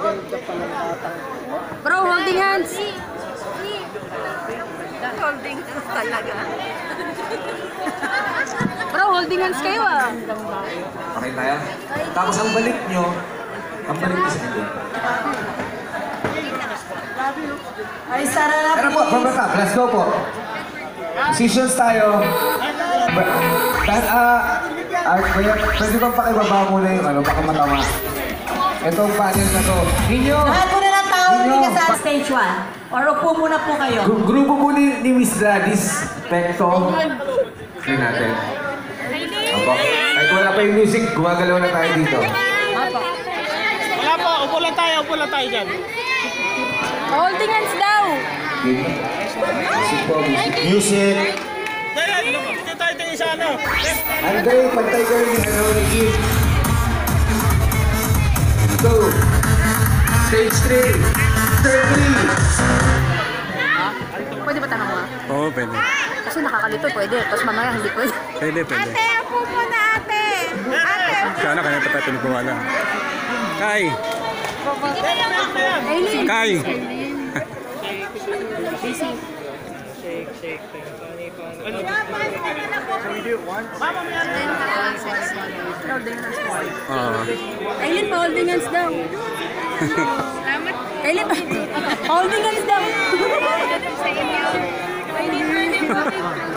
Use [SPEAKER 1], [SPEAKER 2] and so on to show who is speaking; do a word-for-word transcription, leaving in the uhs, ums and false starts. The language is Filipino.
[SPEAKER 1] Bro, holding hands.
[SPEAKER 2] Holding hands talaga.
[SPEAKER 1] Bro, holding hands kayo ah.
[SPEAKER 3] Okay tayo? Tapos ang balik nyo, ang balik nyo sa hindi.
[SPEAKER 2] Ay, Sara na.
[SPEAKER 3] Ano po, from the top, let's go po. Positions tayo. Dahil, ah, ah, kaya, pwede bang pakibaba muna yung ano, baka matama. Itong panel na to. Ninyo!
[SPEAKER 2] Lahat po na ng tao hindi ka sa stage one. Or upo muna po kayo.
[SPEAKER 3] Gru grupo po ni, ni Miss Gladys Pecto. Hindi natin. Opo. Kahit wala pa yung music, gumagalaw na tayo dito.
[SPEAKER 4] Wala po, upo lang tayo, upo lang tayo dyan.
[SPEAKER 1] Holding hands daw.
[SPEAKER 3] Music po, music. Music!
[SPEAKER 4] Dahil, dito tayo tingin sa ano.
[SPEAKER 3] Andre, pantay kayo ni ano ni Kim. Go! Stage three! Third three!
[SPEAKER 1] Pwede ba tanong mo?
[SPEAKER 5] Oo, pwede.
[SPEAKER 1] Kasi nakakalito, pwede. Tapos mamaya hindi pwede.
[SPEAKER 5] Pwede, pwede.
[SPEAKER 2] Ate, upo muna ate. Ate,
[SPEAKER 5] Sana kaya pa tayo pinagpawala. Kai!
[SPEAKER 1] Aileen.
[SPEAKER 5] Kai!
[SPEAKER 1] Holding hands mo.
[SPEAKER 5] Oo.
[SPEAKER 1] Aileen, pa holding hands daw. Aileen, pa holding hands daw. Aileen, pwede mo.